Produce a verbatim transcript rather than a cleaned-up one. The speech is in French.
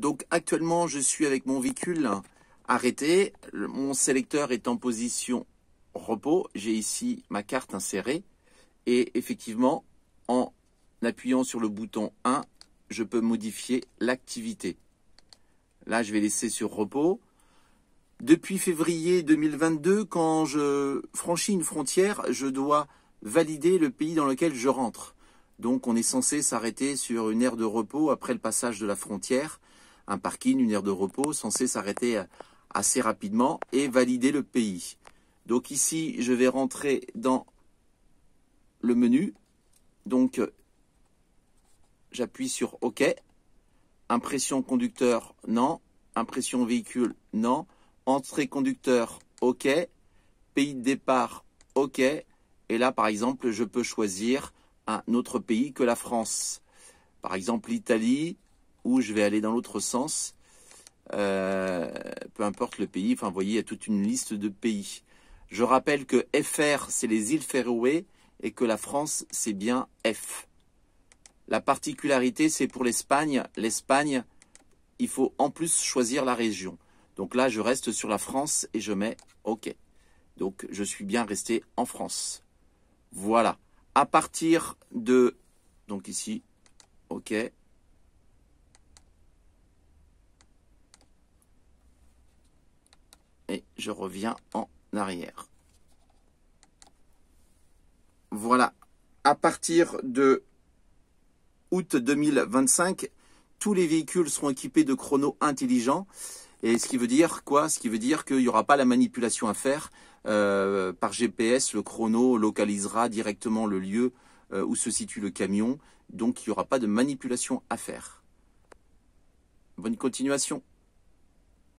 Donc actuellement, je suis avec mon véhicule arrêté. Mon sélecteur est en position repos. J'ai ici ma carte insérée. Et effectivement, en appuyant sur le bouton un, je peux modifier l'activité. Là, je vais laisser sur repos. Depuis février deux mille vingt-deux, quand je franchis une frontière, je dois valider le pays dans lequel je rentre. Donc, on est censé s'arrêter sur une aire de repos après le passage de la frontière. Un parking, une aire de repos, censé s'arrêter assez rapidement et valider le pays. Donc ici, je vais rentrer dans le menu. Donc, j'appuie sur OK. Impression conducteur, non. Impression véhicule, non. Entrée conducteur, OK. Pays de départ, OK. Et là, par exemple, je peux choisir un autre pays que la France. Par exemple, l'Italie, où je vais aller dans l'autre sens. Euh, peu importe le pays. Enfin, vous voyez, il y a toute une liste de pays. Je rappelle que F R, c'est les îles Féroé et que la France, c'est bien F. La particularité, c'est pour l'Espagne. L'Espagne, il faut en plus choisir la région. Donc là, je reste sur la France et je mets OK. Donc, je suis bien resté en France. Voilà. À partir de... Donc ici, OK. Et je reviens en arrière. Voilà. À partir de août deux mille vingt-cinq, tous les véhicules seront équipés de chronos intelligents. Et ce qui veut dire quoi? Ce qui veut dire qu'il n'y aura pas la manipulation à faire. Euh, par G P S, le chrono localisera directement le lieu euh, où se situe le camion. Donc, il n'y aura pas de manipulation à faire. Bonne continuation.